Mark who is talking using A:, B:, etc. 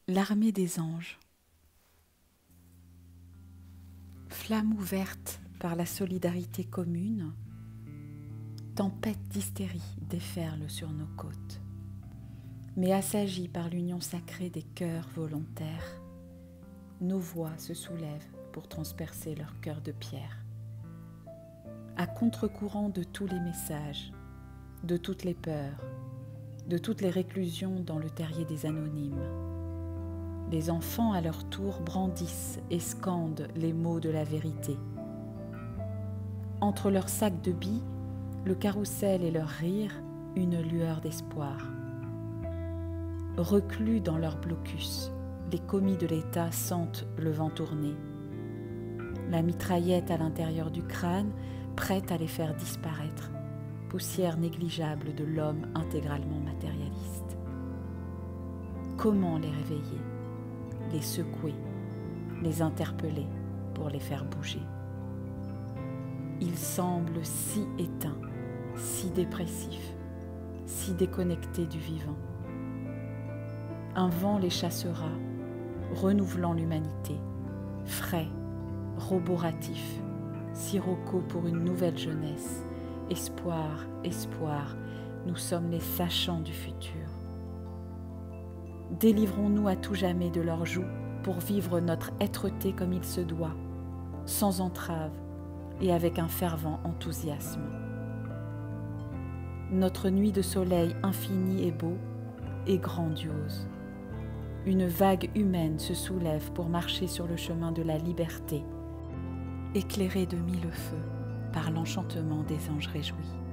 A: L'armée des anges. Flamme ouverte par la solidarité commune, tempête d'hystérie déferle sur nos côtes. Mais assagies par l'union sacrée des cœurs volontaires, nos voix se soulèvent pour transpercer leur cœur de pierre. À contre-courant de tous les messages, de toutes les peurs, de toutes les réclusions dans le terrier des anonymes, les enfants à leur tour brandissent et scandent les mots de la vérité. Entre leurs sacs de billes, le carrousel et leurs rires, une lueur d'espoir. Reclus dans leur blocus, les commis de l'État sentent le vent tourner. La mitraillette à l'intérieur du crâne, prête à les faire disparaître, poussière négligeable de l'homme intégralement matérialiste. Comment les réveiller, les secouer, les interpeller pour les faire bouger? Ils semblent si éteints, si dépressifs, si déconnectés du vivant. Un vent les chassera, renouvelant l'humanité, frais, roboratif, sirocco pour une nouvelle jeunesse. Espoir, espoir, nous sommes les sachants du futur. Délivrons-nous à tout jamais de leurs joues pour vivre notre êtreté comme il se doit, sans entrave et avec un fervent enthousiasme. Notre nuit de soleil infini est beau et grandiose. Une vague humaine se soulève pour marcher sur le chemin de la liberté, éclairée de mille feux par l'enchantement des anges réjouis.